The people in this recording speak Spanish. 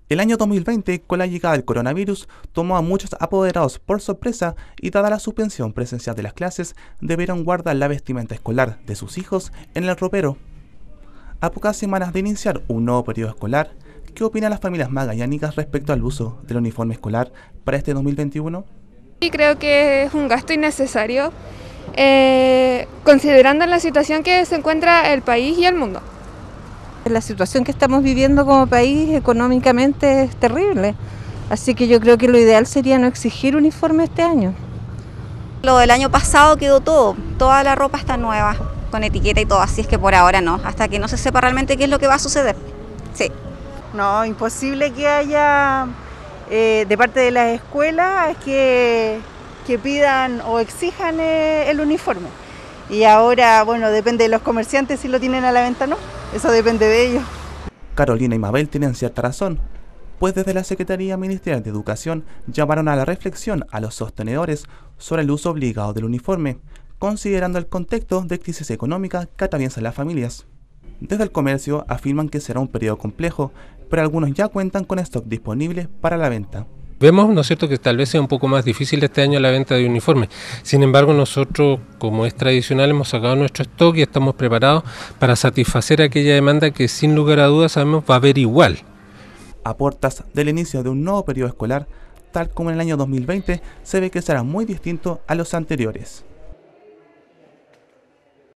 El año 2020, con la llegada del coronavirus, tomó a muchos apoderados por sorpresa y dada la suspensión presencial de las clases, debieron guardar la vestimenta escolar de sus hijos en el ropero. A pocas semanas de iniciar un nuevo periodo escolar, ¿qué opinan las familias magallánicas respecto al uso del uniforme escolar para este 2021? Y creo que es un gasto innecesario, considerando la situación que se encuentra el país y el mundo. La situación que estamos viviendo como país económicamente es terrible, así que yo creo que lo ideal sería no exigir uniforme este año. Lo del año pasado quedó todo, toda la ropa está nueva, con etiqueta y todo, así es que por ahora no, hasta que no se sepa realmente qué es lo que va a suceder. Sí. No, imposible que haya de parte de las escuelas que pidan o exijan el uniforme. Y ahora, bueno, depende de los comerciantes si lo tienen a la venta o no, eso depende de ellos. Carolina y Mabel tienen cierta razón, pues desde la Secretaría Ministerial de Educación llamaron a la reflexión a los sostenedores sobre el uso obligado del uniforme, considerando el contexto de crisis económica que atraviesan las familias. Desde el comercio afirman que será un periodo complejo, pero algunos ya cuentan con stock disponible para la venta. Vemos, ¿no es cierto?, que tal vez sea un poco más difícil este año la venta de uniformes. Sin embargo, nosotros, como es tradicional, hemos sacado nuestro stock y estamos preparados para satisfacer aquella demanda que sin lugar a dudas sabemos va a haber igual. A puertas del inicio de un nuevo periodo escolar, tal como en el año 2020, se ve que será muy distinto a los anteriores.